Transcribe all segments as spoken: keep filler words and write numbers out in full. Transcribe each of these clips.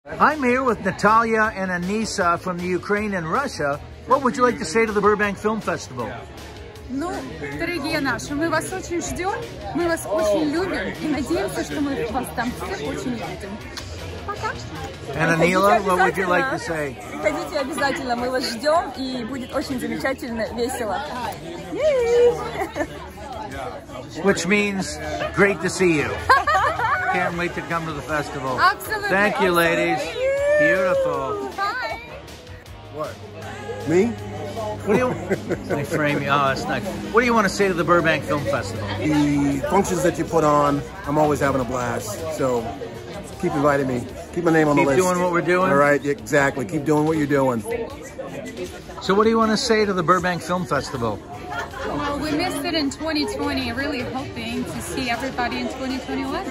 I'm here with Natalia and Anisa from the Ukraine and Russia. What would you like to say to the Burbank Film Festival? Ну, дорогие наши, мы вас очень ждем, мы вас очень любим и надеемся, что мы вас там всех очень увидим. Пока! And Anila, what would you like to say? Приходите обязательно, мы вас ждем и будет очень замечательно, весело. Which means great to see you. Can't wait to come to the festival. Absolutely. Thank you, ladies. Beautiful. Bye. What? Me? What do you? Let me frame you. Oh, that's nice. What do you want to say to the Burbank Film Festival? The functions that you put on, I'm always having a blast. So keep inviting me. Keep my name on Keep the list. Keep doing what we're doing. All right, exactly. Keep doing what you're doing. So what do you want to say to the Burbank Film Festival? Well, we missed it in twenty twenty. Really hoping to see everybody in twenty twenty-one.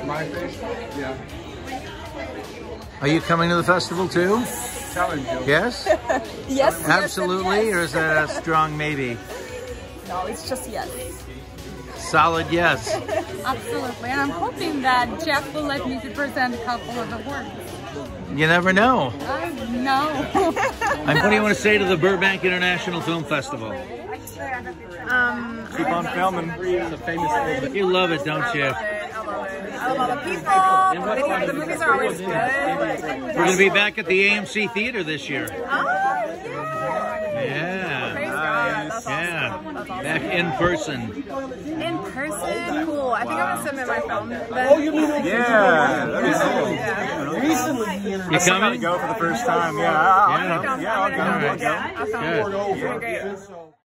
Are you coming to the festival too? Yes? Yes. Absolutely, yes, or is that a strong maybe? No, it's just yes. Solid yes. Absolutely. And I'm hoping that Jeff will let me present a couple of awards. You never know. Uh, no. And what do you want to say to the Burbank International Film Festival? Um, Keep on filming. It's a famous thing. You love it, don't you? I love all the people. The, the movies are always good. We're going to be back at the A M C Theater this year. Oh, yeah. Yeah. Praise God. That's Yeah. awesome. That's awesome. Back in person. In person? Cool. I think I'm going to submit my film. But Oh, you mean yeah, that'd be cool. yeah. Recently, You I still gotta coming? go for the first time. Yeah, I'll, Yeah. I'll go. Yeah, I'll go. All right. I'll go. I found Good. it. It's been great.